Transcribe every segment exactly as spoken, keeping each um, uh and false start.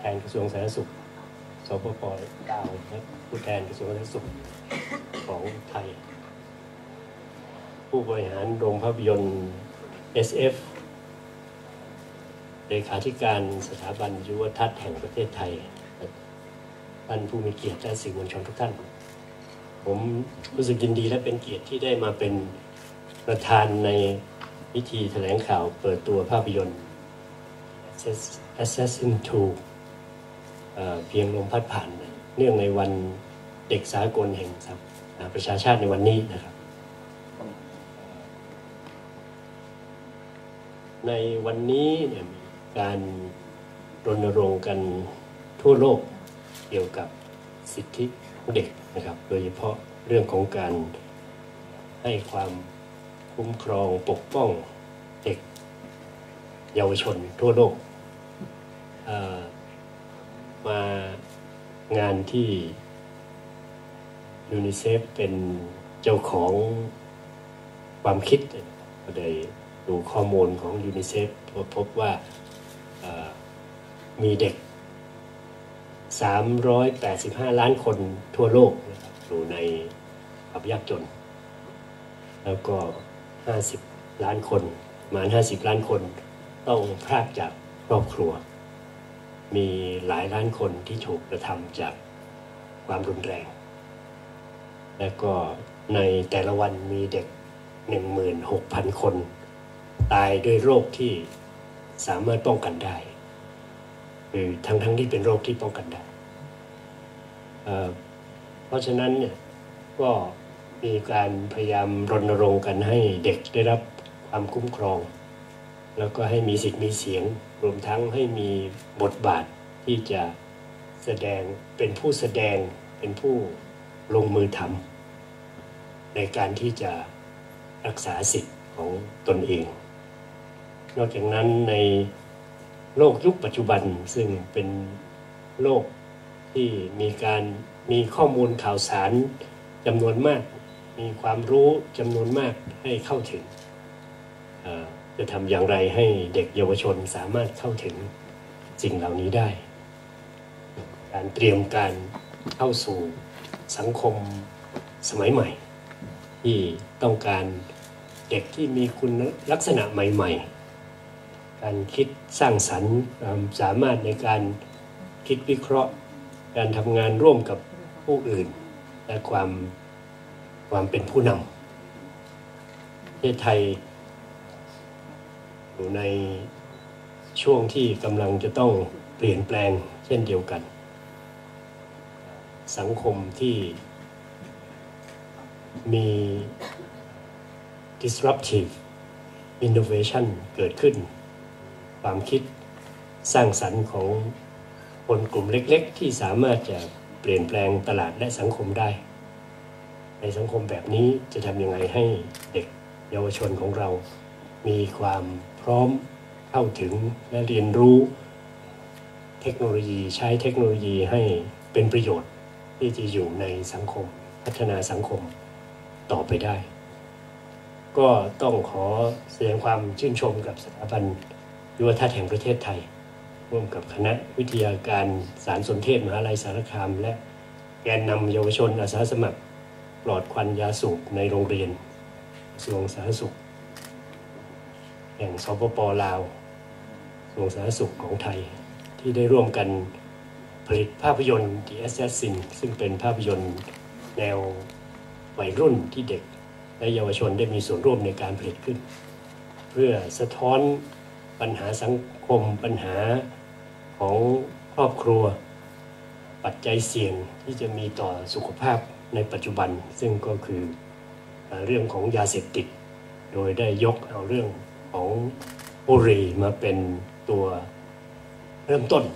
นกระทรวงสาธารณสุขสปป.เก้าและผู้แทนกระทรวงสาธารณสุขของไทยผู้บริหารโรงภาพยนตร์ เอส เอฟ เลขาธิการสถาบันยุวทัศน์แห่งประเทศไทยท่านผู้มีเกียรติและสื่อมวลชนทุกท่านผมรู้สึกยินดีและเป็นเกียรติที่ได้มาเป็นประธานในพิธีแถลงข่าวเปิดตัวภาพยนตร์ Assassin ทู เอ่อ เพียงลมพัดผ่านเนื่องในวันเด็กสากลแห่งประชาชาติในวันนี้นะครับในวันนี้เนี่ยมีการรณรงค์กันทั่วโลกเกี่ยวกับสิทธิของเด็กนะครับโดยเฉพาะเรื่องของการให้ความคุ้มครองปกป้องเด็กเยาวชนทั่วโลกมางานที่ยูนิเซฟเป็นเจ้าของความคิดก็ได้ดูข้อมูลของยูนิเซฟพบว่ามีเด็กสามร้อยแปดสิบห้าล้านคนทั่วโลกนะครับอยู่ในความยากจนแล้วก็ห้าสิบล้านคนประมาณห้าสิบล้านคนต้องพรากจากครอบครัวมีหลายล้านคนที่ถูกกระทำจากความรุนแรงและก็ในแต่ละวันมีเด็ก หนึ่งหมื่นหกพัน คนตายด้วยโรคที่สามารถป้องกันได้คือทั้งทั้งที่เป็นโรคที่ป้องกันได้เอ่อเพราะฉะนั้นเนี่ยก็มีการพยายามรณรงค์กันให้เด็กได้รับความคุ้มครองแล้วก็ให้มีสิทธิ์มีเสียงรวมทั้งให้มีบทบาทที่จะแสดงเป็นผู้แสดงเป็นผู้ลงมือทำในการที่จะรักษาสิทธิ์ของตนเองนอกจากนั้นในโลกยุคปัจจุบันซึ่งเป็นโลกที่มีการมีข้อมูลข่าวสารจำนวนมากมีความรู้จำนวนมากให้เข้าถึงจะทำอย่างไรให้เด็กเยาวชนสามารถเข้าถึงสิ่งเหล่านี้ได้การเตรียมการเข้าสู่สังคมสมัยใหม่ที่ต้องการเด็กที่มีคุณลักษณะใหม่ๆการคิดสร้างสรรค์ความสามารถในการคิดวิเคราะห์การทำงานร่วมกับผู้อื่นและความความเป็นผู้นำประเทศไทยอยู่ในช่วงที่กำลังจะต้องเปลี่ยนแปลงเช่นเดียวกันสังคมที่มี disruptive innovation เกิดขึ้นความคิดสร้างสรรค์ของคนกลุ่มเล็กๆที่สามารถจะเปลี่ยนแปลงตลาดและสังคมได้ในสังคมแบบนี้จะทำยังไงให้เด็กเยาวชนของเรามีความพร้อมเข้าถึงและเรียนรู้เทคโนโลยีใช้เทคโนโลยีให้เป็นประโยชน์ที่จะอยู่ในสังคมพัฒนาสังคมต่อไปได้ก็ต้องขอแสดงความชื่นชมกับสถาบันยุวทัศน์แห่งประเทศไทยร่วมกับคณะวิทยาการสารสนเทศมหาวิทยาลัยสารคามและแกนนำเยาวชนอาสาสมัครปลอดควันยาสูบในโรงเรียนกระทรวงสาธารณสุขแห่งสปป.ลาวกระทรวงสาธารณสุขของไทยที่ได้ร่วมกันผลิตภาพยนตร์ The Assassin ซึ่งเป็นภาพยนตร์แนววัยรุ่นที่เด็กและเยาวชนได้มีส่วนร่วมในการผลิตขึ้นเพื่อสะท้อนปัญหาสังคมปัญหาของครอบครัวปัจจัยเสี่ยงที่จะมีต่อสุขภาพในปัจจุบันซึ่งก็คือเรื่องของยาเสพติดโดยได้ยกเอาเรื่องของบุหรี่มาเป็นตัวเริ่มต้น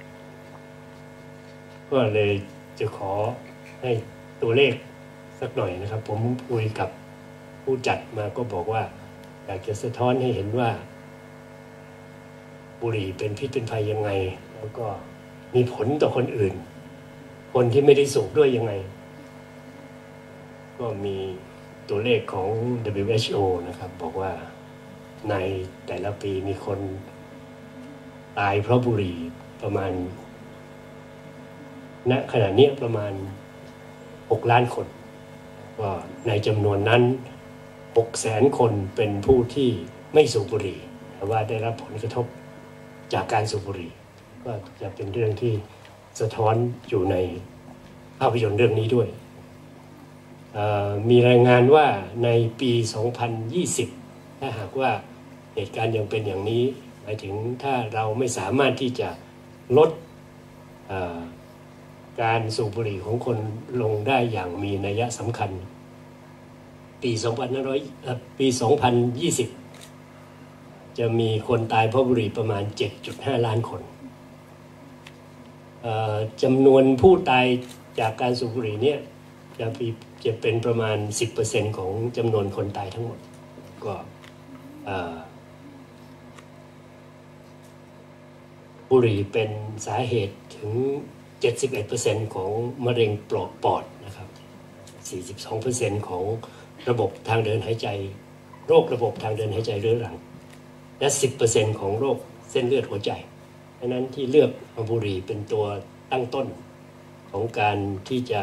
ก็เลยจะขอให้ตัวเลขสักหน่อยนะครับผมคุยกับผู้จัดมาก็บอกว่าอยากจะสะท้อนให้เห็นว่าบุหรี่เป็นพิษเป็นภัยยังไงแล้วก็มีผลต่อคนอื่นคนที่ไม่ได้สูบด้วยยังไงก็มีตัวเลขของ ดับเบิลยู เอช โอ นะครับบอกว่าในแต่ละปีมีคนตายเพราะบุหรี่ประมาณณขณะนี้ประมาณหกล้านคนก็ในจำนวนนั้นหกแสนคนเป็นผู้ที่ไม่สูบบุหรี่แต่ว่าได้รับผลกระทบจากการสูบบุหรี่ก็จะเป็นเรื่องที่สะท้อนอยู่ในภาพยนตร์เรื่องนี้ด้วยมีรายงานว่าในปีสองพันยี่สิบถ้าหากว่าเหตุการณ์ยังเป็นอย่างนี้หมายถึงถ้าเราไม่สามารถที่จะลดการสูบบุหรี่ของคนลงได้อย่างมีนัยสำคัญปีสองพันห้าร้อยปีสองพันยี่สิบจะมีคนตายเพราะบุหรี่ประมาณ เจ็ดจุดห้า ล้านคนจำนวนผู้ตายจากการสูบบุหรี่เนี่ยจะจะเป็นประมาณ สิบเปอร์เซ็นต์ ของจำนวนคนตายทั้งหมดก็บุหรี่เป็นสาเหตุถึง เจ็ดสิบเอ็ดเปอร์เซ็นต์ ของมะเร็งปอดนะครับ สี่สิบสองเปอร์เซ็นต์ ของระบบทางเดินหายใจโรคระบบทางเดินหายใจเรื้อรังและ สิบเปอร์เซ็นต์ ของโรคเส้นเลือดหัวใจดังนั้นที่เลือกบุหรี่เป็นตัวตั้งต้นของการที่จะ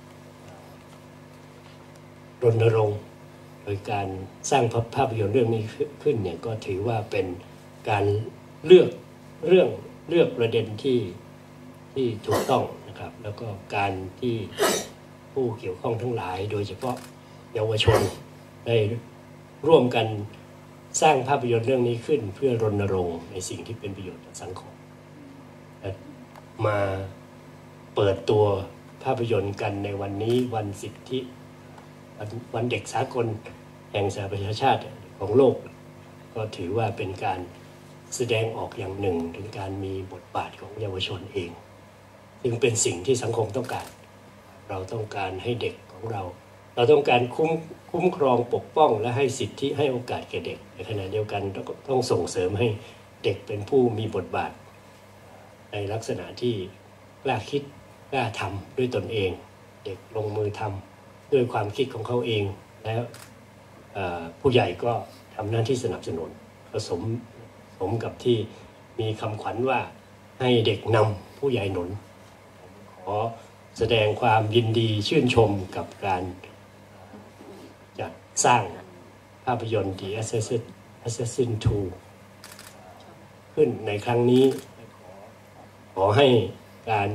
รณรงค์โดยการสร้างภาพยนตร์เรื่องนี้ขึ้นเนี่ยก็ถือว่าเป็นการเลือกเรื่องเลือกประเด็นที่ที่ถูกต้องนะครับแล้วก็การที่ผู้เกี่ยวข้องทั้งหลายโดยเฉพาะเยาวชนได้ร่วมกันสร้างภาพยนตร์เรื่องนี้ขึ้นเพื่อรณรงค์ในสิ่งที่เป็นประโยชน์ต่อสังคมมาเปิดตัวภาพยนตร์กันในวันนี้วันสิทธิวันเด็กสากลแห่งสหประชาชาติของโลกก็ถือว่าเป็นการแสดงออกอย่างหนึ่งถึงการมีบทบาทของเยาวชนเองซึ่งเป็นสิ่งที่สังคมต้องการเราต้องการให้เด็กของเราเราต้องการคุ้มคุ้มครองปกป้องและให้สิทธิให้โอกาสแก่เด็กในขณะเดียวกันต้องส่งเสริมให้เด็กเป็นผู้มีบทบาทในลักษณะที่กล้าคิดกล้าทำด้วยตนเองเด็กลงมือทำด้วยความคิดของเขาเองแล้วผู้ใหญ่ก็ทำหน้าที่สนับสนุนผสมสมกับที่มีคำขวัญว่าให้เด็กนำผู้ใหญ่หนุนขอแสดงความยินดีชื่นชมกับการจัดสร้างภาพยนตร์ The Assassin ทู ขึ้นในครั้งนี้ขอให้การ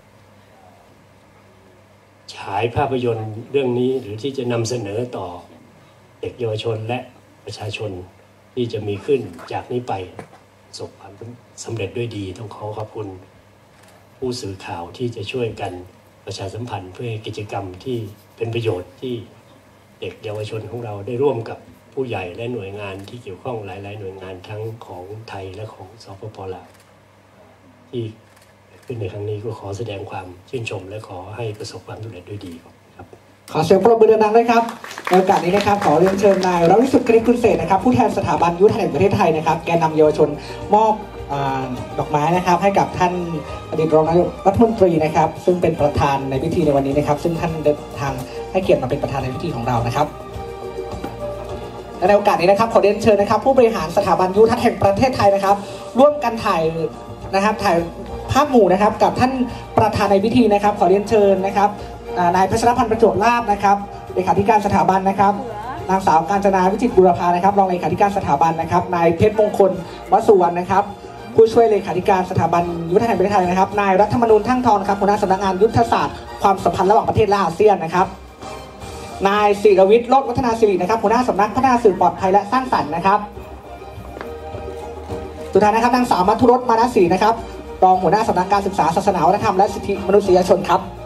ฉายภาพยนตร์เรื่องนี้หรือที่จะนำเสนอต่อเด็กเยาวชนและประชาชนที่จะมีขึ้นจากนี้ไปประสบความสำเร็จด้วยดีต้องขอขอบคุณผู้สื่อข่าวที่จะช่วยกันประชาสัมพันธ์เพื่อให้กิจกรรมที่เป็นประโยชน์ที่เด็กเยาวชนของเราได้ร่วมกับผู้ใหญ่และหน่วยงานที่เกี่ยวข้องหลายๆหน่วยงานทั้งของไทยและของสปป.ลาวที่ขึ้นในครั้งนี้ก็ขอแสดงความชื่นชมและขอให้ประสบความสำเร็จด้วยดีครับขอเสียงปรบมือดังๆด้วยครับในโอกาสนี้นะครับขอเรียนเชิญนายรวิสุทธิ์ กฤษคุณเศษนะครับผู้แทนสถาบันยุทธแห่งประเทศไทยนะครับแกนนำเยาวชนมอบดอกไม้นะครับให้กับท่านอดีตรองนายกรัฐมนตรีนะครับซึ่งเป็นประธานในพิธีในวันนี้นะครับซึ่งท่านเดินทางให้เกียรติมาเป็นประธานในพิธีของเรานะครับและในโอกาสนี้นะครับขอเรียนเชิญนะครับผู้บริหารสถาบันยุทธแห่งประเทศไทยนะครับร่วมกันถ่ายนะครับถ่ายภาพหมู่นะครับกับท่านประธานในพิธีนะครับขอเรียนเชิญนะครับนายพัชรพันธ์ประจวบลาภนะครับเลขาธิการสถาบันนะครับนางสาวกาญจนาวิจิตรบุรพานะครับรองเลขาธิการสถาบันนะครับนายเพชรมงคลวสุวรรณนะครับผู้ช่วยเลขาธิการสถาบันยุทธแห่งประเทศไทยนะครับนายรัฐธรรมนูญทั้งทองครับหัวหน้าสำนักงานยุทธศาสตร์ความสัมพันธ์ระหว่างประเทศและอาเซียนนะครับนายศิรวิทย์โลดวัฒนาศิรินะครับหัวหน้าสำนักพัฒนาสื่อปลอดภัยและสร้างสรรค์นะครับสุดท้ายนะครับนางสาวมัทุรส มานะศรีนะครับรองหัวหน้าสำนักการศึกษาศาสนาวัฒนธรรมและสิทธิมนุษยชนครับ